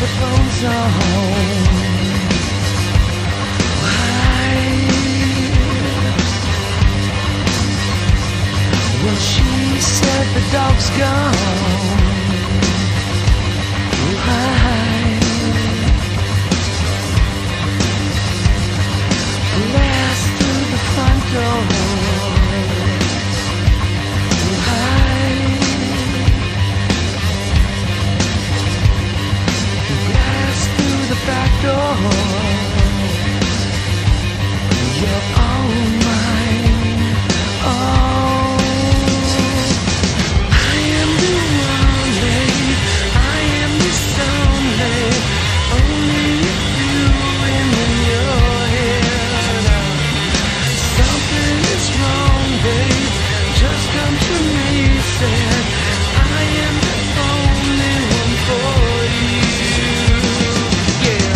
put bones on. Well, she said the dog's gone. Blast through the front door. Blast through the back door. You're all mine. Oh, I am the only. I am this only. Only you in your head. Something is wrong, babe. Just come to me, said I am the only one for you. Yeah.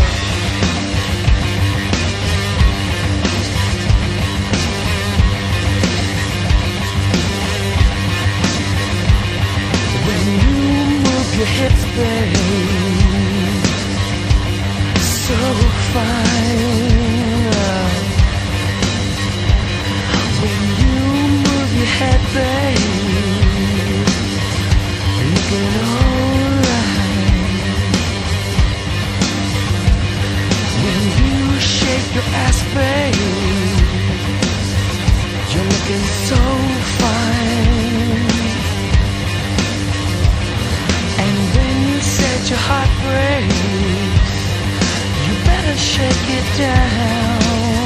When you move your hips, babe, so fine. When you move your head, babe, looking alright. When you shake your ass, babe, you're looking so fine. And when you set your heart breaks, you better shake it down.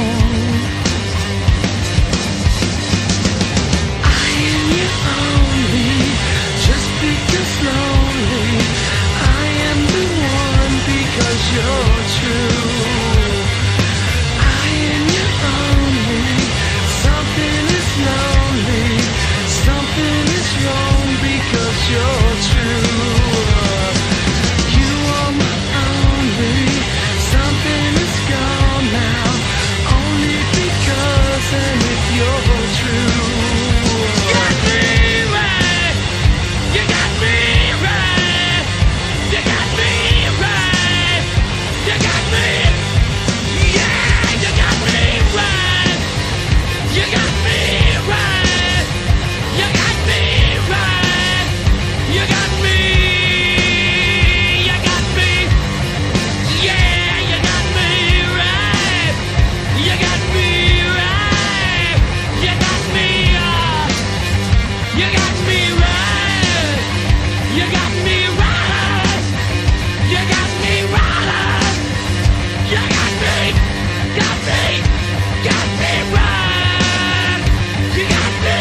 I am your only, just because lonely. I am the one because you're true. I am your only, something is lonely. Something is wrong because you're true. You are my only, something is gone now. Only because, and if you're true. You got me right. You got me right. You got me right. You got me. Yeah, you got me right. You got me right. You got me right. You got me. You got me. Yeah, you got me right. You got me right. You got me. You got me right. You got me right. You got me right. You got me. Got me. Got me right. You got me.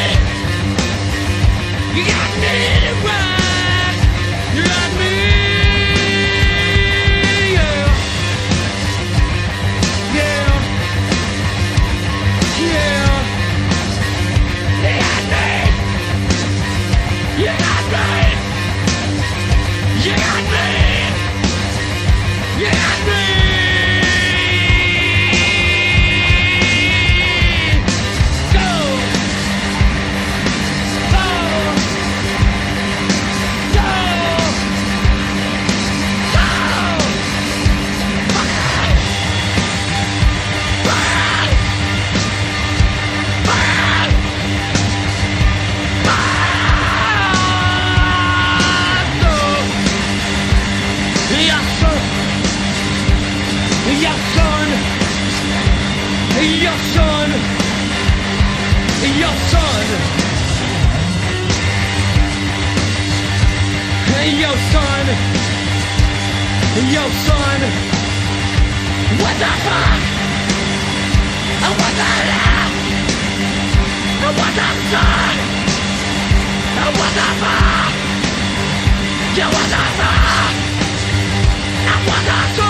You got me right. You got me. Yeah. Yeah. Yeah. You got me. You got me. You got me. You got me. Go. Go. Go. Go. Yo, son, what the fuck? What the hell? What the fuck? What the fuck? Yeah, what the fuck? What the fuck?